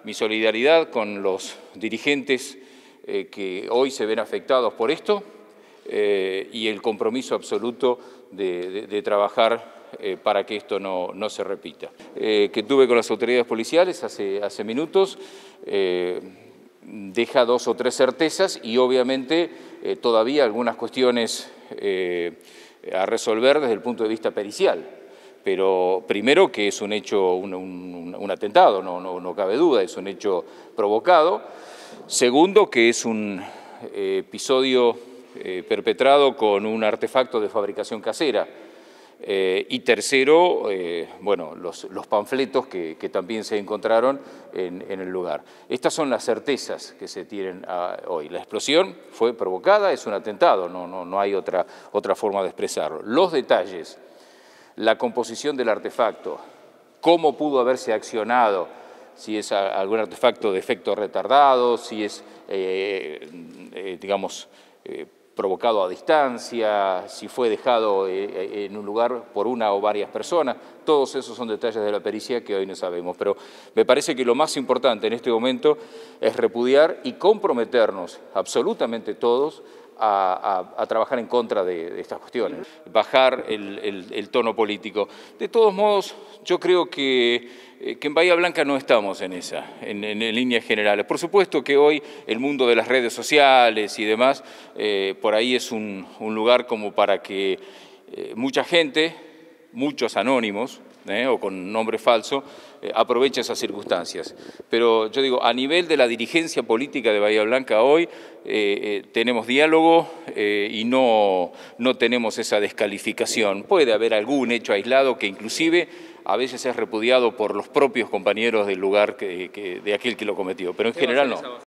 mi solidaridad con los dirigentes que hoy se ven afectados por esto y el compromiso absoluto de trabajar para que esto no se repita. Que tuve con las autoridades policiales hace minutos, deja 2 o 3 certezas y obviamente todavía algunas cuestiones a resolver desde el punto de vista pericial. Pero primero que es un hecho, un atentado, no cabe duda, es un hecho provocado. Segundo que es un episodio perpetrado con un artefacto de fabricación casera. Y tercero, bueno, los panfletos que también se encontraron en el lugar. Estas son las certezas que se tienen hoy. La explosión fue provocada, es un atentado, no hay otra forma de expresarlo. Los detalles, la composición del artefacto, cómo pudo haberse accionado, si es algún artefacto de efecto retardado, si es, digamos, provocado a distancia, si fue dejado en un lugar por una o varias personas, todos esos son detalles de la pericia que hoy no sabemos. Pero me parece que lo más importante en este momento es repudiar y comprometernos absolutamente todos a trabajar en contra de estas cuestiones, bajar el tono político. De todos modos, yo creo que en Bahía Blanca no estamos en en líneas generales. Por supuesto que hoy el mundo de las redes sociales y demás, por ahí es un lugar como para que mucha gente, muchos anónimos, o con nombre falso, aprovecha esas circunstancias. Pero yo digo, a nivel de la dirigencia política de Bahía Blanca hoy, tenemos diálogo y no tenemos esa descalificación. Puede haber algún hecho aislado que inclusive a veces es repudiado por los propios compañeros del lugar de aquel que lo cometió, pero en general no.